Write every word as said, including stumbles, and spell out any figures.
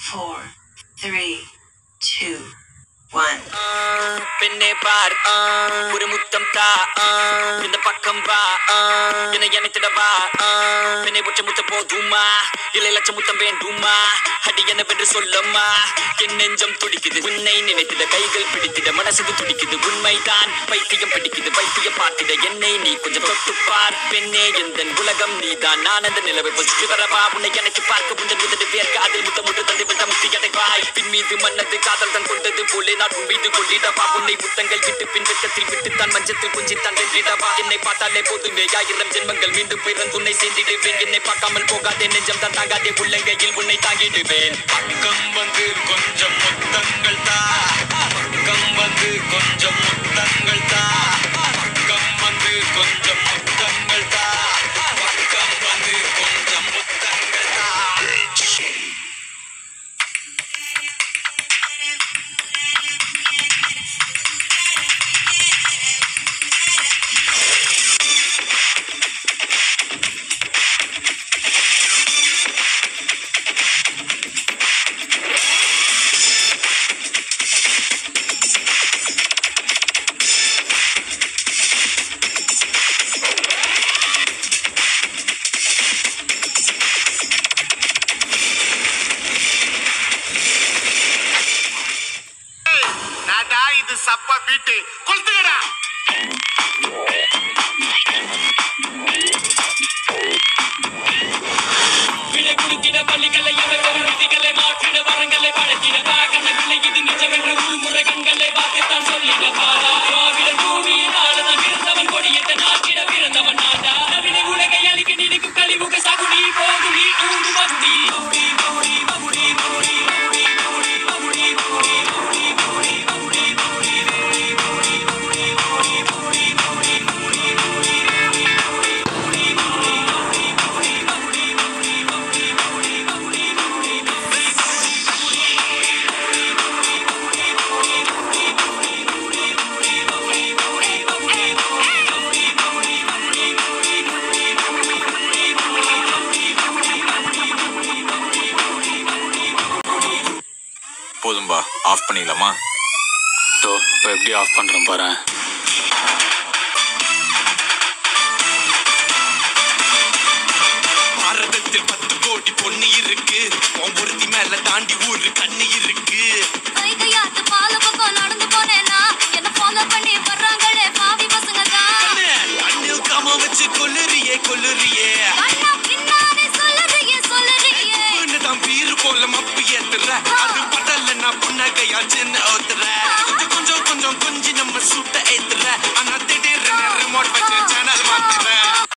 four, three, two, one. பெண்ணே பார் ஒரு முத்தம் தா இந்த பக்கம் வா என்னை அணைத்திடவா பெண்ணை ஒற்ற முத்த போதுமா இல்லை லட்ச முத்தம் வேண்டுமா அடி என்ன வென்று சொல்லம்மா என் நெஞ்சம் துடிக்குது உன்னை நினைத்திட கைகள் பிடித்திட மனசுக்கு துடிக்குது உண்மைதான் பைத்தியம் பிடிக்குது பைத்தியம் பார்த்திட என்னை நீ கொஞ்சம் தொட்டுப்பார் பெண்ணே எந்த உலகம் நீதான் நான் அந்த நிலவை சுற்றி வரவா உன்னை எனக்கு பார்க்க உந்தன் உதடு வேர்க்க அதில் முத்தம் முட்டு தந்து விட்ட முத்தி அடைவாய் பின் மீது மன்னது காதல் தான் கொண்டது போலே நான் உன் மீது கொள்ளிடவா உன்னை முத்தங்கள் விட்டு பின் வெக்கத்தில் விட்டுத்தான் மஞ்சத்தில் கொஞ்சி தான் வென்றிடவா என்னை பார்த்தாலே போதுமே ஆயிரம் ஜென்மங்கள் மீண்டும் பிறந்து உன்னை சேர்ந்திடுவேன் என்னை பார்க்காமல் போகாதே நெஞ்சம் தான் தாங்காதே உள்ளங்கையில் உன்னை தாங்கிடுவேன் பக்கம் வந்து கொஞ்சம் முத்தங்கள் தா பக்கம் வந்து கொஞ்சம் முத்தங்கள் தா பக்கம் வந்து கொஞ்சம் முத்தங்கள் தா பக்கம் வந்து கொஞ்சம் முத்தங்கள் தா இது சப்பா வீட்டு கொளுத்துக்கடா விலை குடுக்கிட பள்ளிகளை விதிகளை மாற்றிட வரங்களை பழத்திட பாகன விலை இது நிஜமென்ற உள்முறை கண்களை பார்த்துத்தான் சொல்லிட பாடா திராவிட பூமியினாலதான் பிறந்தவன் கொடியத்தை நாட்டிட பிறந்தவன் நாடா நவீன உலகை அழிக்க நினைக்கும் கழிவுக சகுடி போகுடி ஊடு மகுடி மகுடி மகுடி மகுடி மகுடி மகுடி மகுடி மகுடி போதும்பா ஆஃப் பண்ணிடலாமா தோ இப்போ எப்படி ஆஃப் பண்ணுறேன் பாரு பாரதத்தில் பத்து கோடி பொண்ணு இருக்கு ஒருத்தி மேல தாண்டி ஊரு கண்ணு இருக்கு கைகையாத்து பால பக்கம் நடந்து போனேனா என்ன ஃபாலோ பண்ணி வர்றாங்களே பாவி பசங்க தான் அண்ணில் காம வச்சு கொல்லுறியே கொல்லுறியே அண்ணா பின்னாடி சொல்லுறியே சொல்லுறியே தான் பீரு போல மப்பு ஏத்துற அது படல நான் புன்னகையா சின்ன ஓத்துற